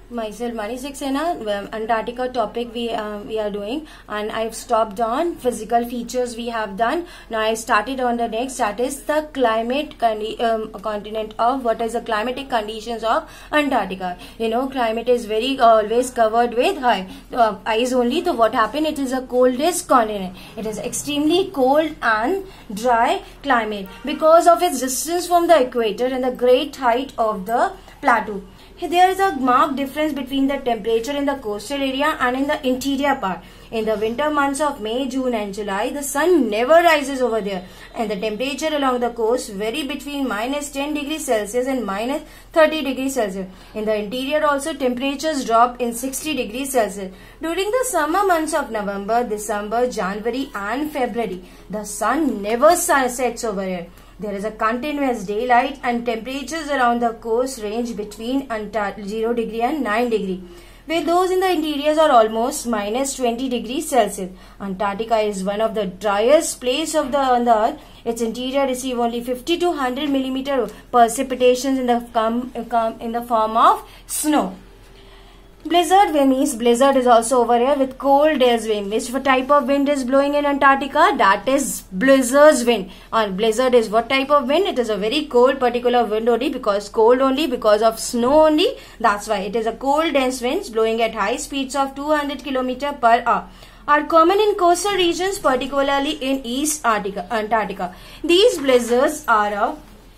Myself Mani Saxena. Antarctica topic we are doing, and I've stopped on physical features we have done. Now I started on the next, that is the climate continent of what is the climatic conditions of Antarctica. You know, climate is very always covered with ice only. So what happened? It is the coldest continent. It is extremely cold and dry climate because of its distance from the equator and the great height of the plateau. There is a marked difference between the temperature in the coastal area and in the interior part. In the winter months of May, June and July, the sun never rises over there, and the temperature along the coast vary between -10 degrees Celsius and -30 degrees Celsius. In the interior also, temperatures drop in 60 degrees Celsius. During the summer months of November, December, January and February, the sun never sets over here. There is a continuous daylight, and temperatures around the coast range between 0 degree and 9 degree, where those in the interiors are almost -20 degrees Celsius. Antarctica is one of the driest places on the earth. Its interior receive only 50 to 100 millimeter precipitations in the form of snow. Blizzard wind means blizzard is also over here with cold air wind. Which type of wind is blowing in Antarctica? That is blizzard's wind. And blizzard is what type of wind? It is a very cold particular wind only, because cold only because of snow only. That's why it is a cold dense winds blowing at high speeds of 200 km per hour. Are common in coastal regions, particularly in East Antarctica. These blizzards are a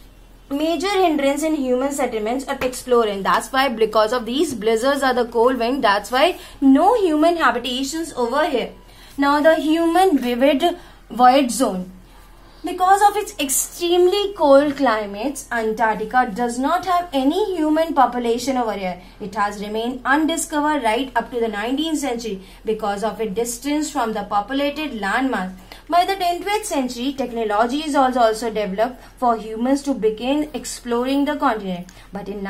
major hindrance in human settlements of exploring. That's why, because of these blizzards are the cold wind, that's why no human habitations over here. Now the human vivid void zone. Because of its extremely cold climates, Antarctica does not have any human population over here. It has remained undiscovered right up to the 19th century because of its distance from the populated landmass. By the 20th century, technology is also developed for humans to begin exploring the continent. But in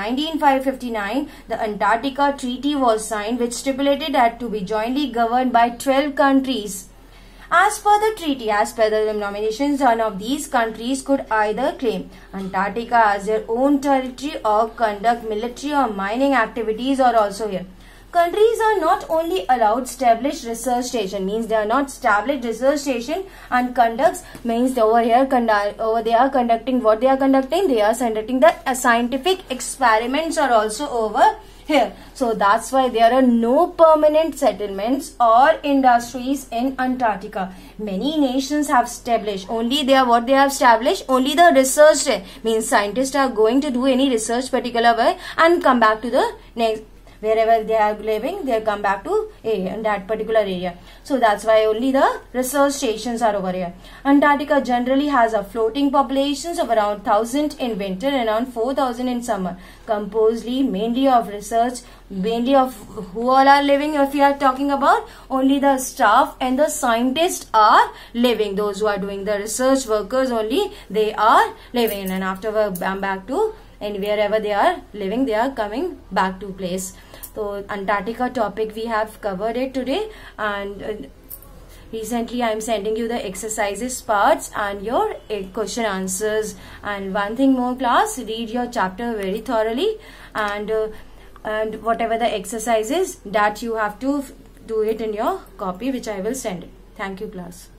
1959, the Antarctica Treaty was signed, which stipulated that to be jointly governed by 12 countries. As per the treaty, as per the denominations, none of these countries could either claim Antarctica as their own territory or conduct military or mining activities are also here. Countries are not only allowed established research station, means they are not established research station, and conducts means over they are conducting what they are conducting. They are conducting the scientific experiments are also over here. So that's why there are no permanent settlements or industries in Antarctica. Many nations have established only what they have established only the research, means scientists are going to do any research particular way and come back to the next. Wherever they are living, they come back to that particular area. So that's why only the research stations are over here. Antarctica generally has a floating populations of around 1,000 in winter and around 4,000 in summer. Composed mainly of research, mainly of who all are living. If we are talking about only the staff and the scientists are living. Those who are doing the research workers only, they are living, and afterward back to, and wherever they are living, they are coming back to place. So Antarctica topic we have covered it today, and recently I am sending you the exercises parts and your question answers. And one thing more, class, read your chapter very thoroughly, and whatever the exercises that you have to do it in your copy, which I will send it. Thank you, class.